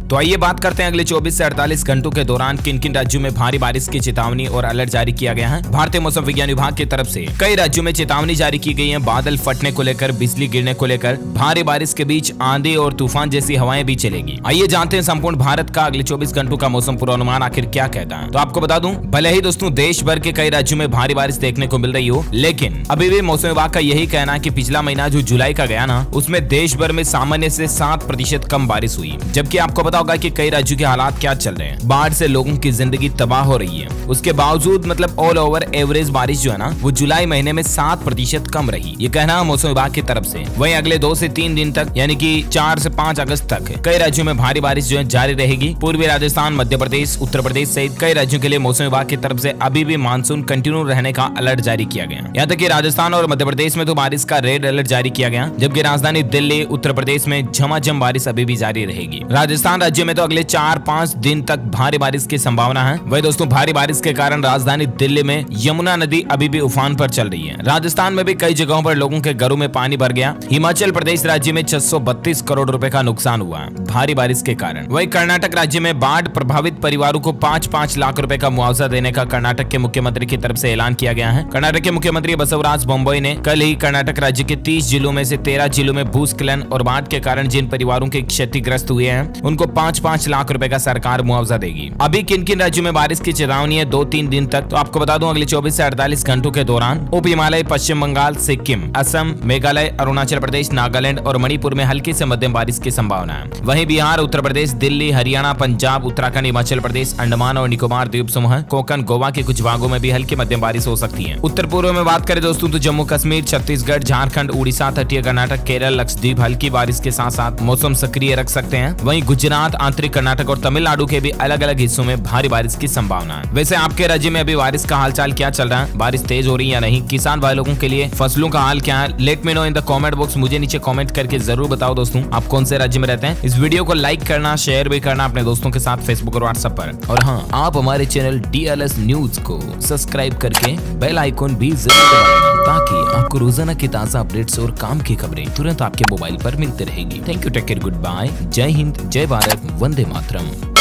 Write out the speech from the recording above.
तो आइए बात करते हैं अगले 24 से 48 घंटों के दौरान किन किन राज्यों में भारी बारिश की चेतावनी और अलर्ट जारी किया गया है। भारतीय मौसम विज्ञान विभाग की तरफ से कई राज्यों में चेतावनी जारी की गई है। बादल फटने को लेकर, बिजली गिरने को लेकर, भारी बारिश के बीच आंधी और तूफान जैसी हवाएं भी चलेगी। आइए जानते हैं संपूर्ण भारत का अगले 24 घंटों का मौसम पूर्वानुमान आखिर क्या कहता है। तो आपको बता दूं, भले ही दोस्तों देश भर के कई राज्यों में भारी बारिश देखने को मिल रही हो, लेकिन अभी भी मौसम विभाग का यही कहना है कि पिछला महीना जो जुलाई का गया ना, उसमें देश भर में सामान्य से 7% कम बारिश हुई। जबकि आपको पता होगा कि कई राज्यों के हालात क्या चल रहे हैं। बाढ़ से लोगों की जिंदगी तबाह हो रही है। उसके बावजूद मतलब ऑल ओवर एवरेज बारिश जो है ना, वो जुलाई महीने में 7% कम रही। ये कहना मौसम विभाग की तरफ से। वहीं अगले 2 से 3 दिन तक यानी कि 4 से 5 अगस्त तक कई राज्यों में भारी बारिश जो है जारी रहेगी। पूर्वी राजस्थान, मध्य प्रदेश, उत्तर प्रदेश सहित कई राज्यों के लिए मौसम विभाग की तरफ से अभी भी मानसून कंटिन्यू रहने का अलर्ट जारी किया गया। यहाँ तक कि राजस्थान और मध्य प्रदेश में तो बारिश का रेड अलर्ट जारी किया गया, जबकि राजधानी दिल्ली, उत्तर प्रदेश में झमाझम बारिश अभी भी जारी रहेगी। राजस्थान राज्य में तो अगले 4-5 दिन तक भारी बारिश की संभावना है। वही दोस्तों भारी बारिश के कारण राजधानी दिल्ली में यमुना नदी अभी भी उफान पर चल रही है। राजस्थान में भी कई जगहों पर लोगों के घरों में पानी भर गया। हिमाचल प्रदेश राज्य में 632 करोड़ रुपए का नुकसान हुआ भारी बारिश के कारण। वही कर्नाटक राज्य में बाढ़ प्रभावित परिवारों को 5-5 लाख रुपए का मुआवजा देने का कर्नाटक के मुख्यमंत्री की तरफ से ऐलान किया गया है। कर्नाटक के मुख्यमंत्री बसवराज बोम्मई ने कल ही कर्नाटक राज्य के 30 जिलों में से 13 जिलों में भूस्खलन और बाढ़ के कारण जिन परिवारों के क्षतिग्रस्त हुए हैं, उनको 5-5 लाख रुपए का सरकार मुआवजा देगी। अभी किन किन राज्यों में बारिश की चेतावनी है 2-3 दिन तक, तो आपको बता दूं अगले 24 से 48 घंटों के दौरान उप हिमालय, पश्चिम बंगाल, सिक्किम, असम, मेघालय, अरुणाचल प्रदेश, नागालैंड और मणिपुर में हल्की से मध्यम बारिश की संभावना है। वहीं बिहार, उत्तर प्रदेश, दिल्ली, हरियाणा, पंजाब, उत्तराखंड, हिमाचल प्रदेश, अंडमान और निकोबार द्वीप समूह, कोंकण, गोवा के कुछ भागों में भी हल्की मध्यम बारिश हो सकती है। उत्तर पूर्व में बात करें दोस्तों तो जम्मू कश्मीर, छत्तीसगढ़, झारखंड, उड़ीसा, तटीय कर्नाटक, केरल, लक्षद्वीप हल्की बारिश के साथ साथ मौसम सक्रिय रख सकते हैं। वहीं गुजरात, आंतरिक कर्नाटक और तमिलनाडु के भी अलग अलग हिस्सों में भारी बारिश की संभावना है। वैसे आपके राज्य में अभी बारिश का हालचाल क्या चल रहा है? बारिश तेज हो रही है या नहीं? किसान भाई लोगों के लिए फसलों का हाल क्या है? Let me know in the comment box. मुझे नीचे कमेंट करके जरूर बताओ दोस्तों आप कौन से राज्य में रहते हैं। इस वीडियो को लाइक करना, शेयर भी करना अपने दोस्तों के साथ फेसबुक और व्हाट्सएप पर। और हाँ, आप हमारे चैनल DLS न्यूज को सब्सक्राइब करके बेल आइकॉन भी जरूर दबाना, ताकि आपको रोजाना की ताजा अपडेट्स और काम की खबरें तुरंत आपके मोबाइल पर मिलती रहेगी। Thank you, take care, good bye, Jai Hind, जय भारत, वंदे मातरम।